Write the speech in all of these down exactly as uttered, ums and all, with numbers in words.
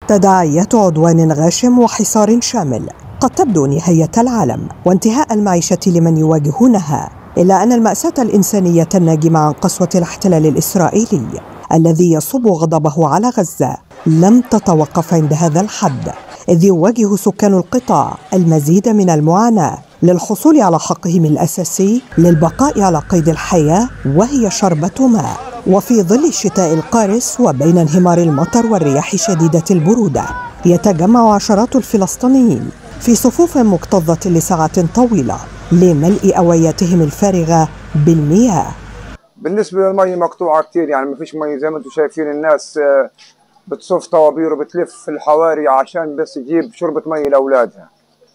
تداعيات عدوان غاشم وحصار شامل قد تبدو نهاية العالم وانتهاء المعيشة لمن يواجهونها، إلا أن المأساة الإنسانية الناجمة عن قسوة الاحتلال الإسرائيلي الذي يصب غضبه على غزة لم تتوقف عند هذا الحد، إذ يواجه سكان القطاع المزيد من المعاناة للحصول على حقهم الأساسي للبقاء على قيد الحياة وهي شربة ماء. وفي ظل الشتاء القارس وبين انهمار المطر والرياح شديدة البرودة يتجمع عشرات الفلسطينيين في صفوف مكتظة لساعات طويلة لملء أوعيتهم الفارغة بالمياه. بالنسبة للمي مقطوعة كتير، يعني ما فيش مي زي ما انتم شايفين. الناس بتصف طوابير وبتلف في الحواري عشان بس تجيب شربة مي لأولادها،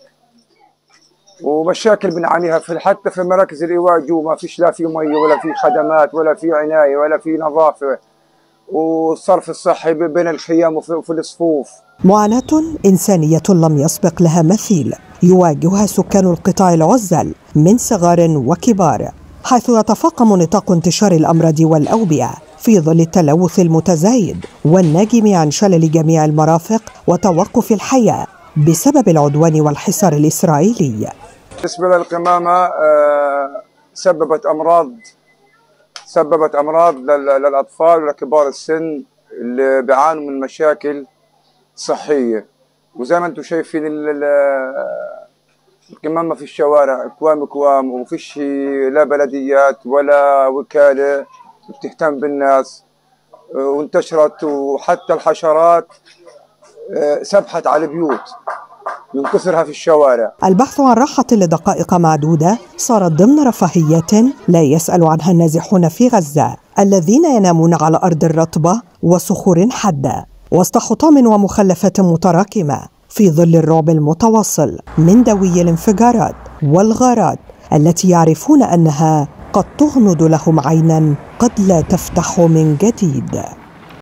ومشاكل بنعانيها في حتى في مراكز الإيواء جو ما فيش لا في مي ولا في خدمات ولا في عناية ولا في نظافة، والصرف الصحي بين الخيام وفي الصفوف. معاناة إنسانية لم يسبق لها مثيل يواجهها سكان القطاع العزل من صغار وكبار، حيث يتفاقم نطاق انتشار الأمراض والأوبئة في ظل التلوث المتزايد والناجم عن شلل جميع المرافق وتوقف الحياة بسبب العدوان والحصار الإسرائيلي. بالنسبة للقمامة سببت أمراض سببت أمراض للأطفال ولكبار السن اللي بيعانوا من مشاكل صحية. وزي ما انتم شايفين القمامة في الشوارع كوام كوام، ومفيش لا بلديات ولا وكالة بتهتم بالناس، وانتشرت، وحتى الحشرات سبحت على البيوت من كثرها في الشوارع. البحث عن راحة لدقائق معدودة صارت ضمن رفاهيات لا يسأل عنها النازحون في غزة الذين ينامون على أرض رطبة وصخور حادة وسط حطام ومخلفات متراكمة في ظل الرعب المتواصل من دوي الانفجارات والغارات التي يعرفون أنها قد تغمض لهم عيناً قد لا تفتح من جديد.